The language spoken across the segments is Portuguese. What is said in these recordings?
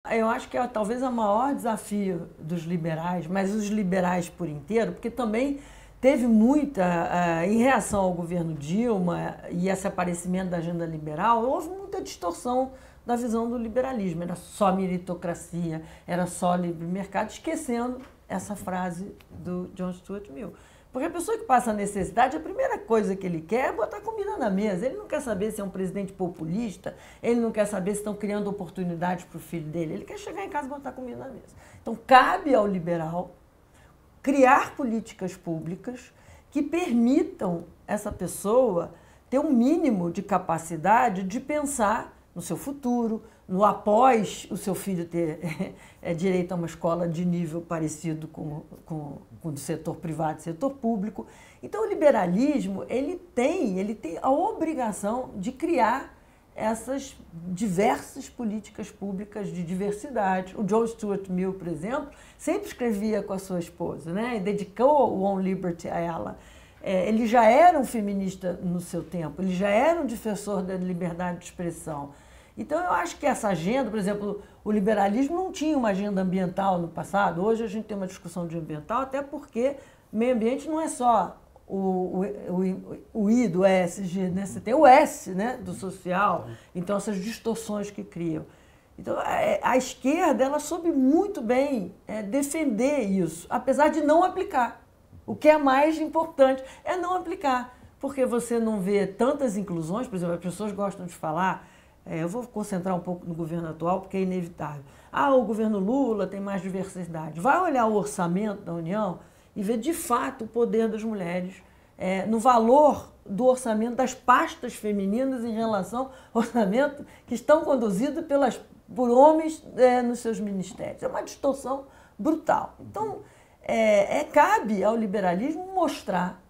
eu acho que é talvez o maior desafio dos liberais, mas os liberais por inteiro, porque também teve muita, em reação ao governo Dilma e esse aparecimento da agenda liberal, houve muita distorção da visão do liberalismo. Era só meritocracia, era só livre mercado, esquecendo essa frase do John Stuart Mill. Porque a pessoa que passa necessidade, a primeira coisa que ele quer é botar comida na mesa. Ele não quer saber se é um presidente populista, ele não quer saber se estão criando oportunidades para o filho dele. Ele quer chegar em casa e botar comida na mesa. Então, cabe ao liberal criar políticas públicas que permitam essa pessoa ter um mínimo de capacidade de pensar no seu futuro, no após o seu filho ter direito a uma escola de nível parecido com o do setor privado e setor público. Então, o liberalismo ele tem a obrigação de criar essas diversas políticas públicas de diversidade. O John Stuart Mill, por exemplo, sempre escrevia com a sua esposa, né? E dedicou o On Liberty a ela. Ele já era um feminista no seu tempo, ele já era um defensor da liberdade de expressão. Então, eu acho que essa agenda, por exemplo, o liberalismo não tinha uma agenda ambiental no passado. Hoje a gente tem uma discussão de ambiental, até porque meio ambiente não é só o I do ESG, né? Você tem o S, né, do social, então essas distorções que criam. Então, a esquerda ela soube muito bem defender isso, apesar de não aplicar. O que é mais importante é não aplicar, porque você não vê tantas inclusões, por exemplo, as pessoas gostam de falar, eu vou concentrar um pouco no governo atual, porque é inevitável. O governo Lula tem mais diversidade. Vai olhar o orçamento da União e ver de fato o poder das mulheres no valor do orçamento das pastas femininas em relação ao orçamento que estão conduzidos por homens nos seus ministérios. É uma distorção brutal. Então, cabe ao liberalismo mostrar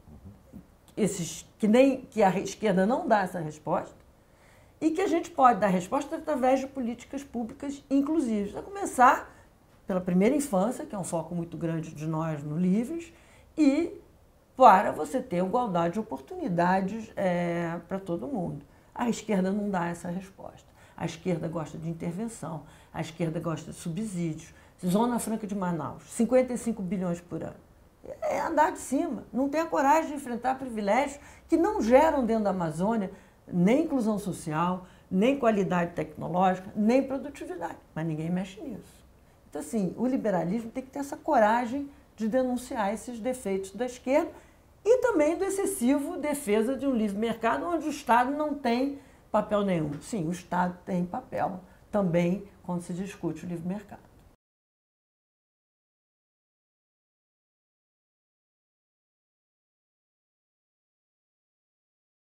que a esquerda não dá essa resposta e que a gente pode dar resposta através de políticas públicas inclusivas. A começar pela primeira infância, que é um foco muito grande de nós no Livres, e para você ter igualdade de oportunidades para todo mundo. A esquerda não dá essa resposta. A esquerda gosta de intervenção, a esquerda gosta de subsídios. Zona Franca de Manaus, 55 bilhões por ano. É andar de cima, não tem a coragem de enfrentar privilégios que não geram dentro da Amazônia nem inclusão social, nem qualidade tecnológica, nem produtividade. Mas ninguém mexe nisso. Então, assim, o liberalismo tem que ter essa coragem de denunciar esses defeitos da esquerda e também do excessivo defesa de um livre mercado onde o Estado não tem papel nenhum. Sim, o Estado tem papel também quando se discute o livre mercado.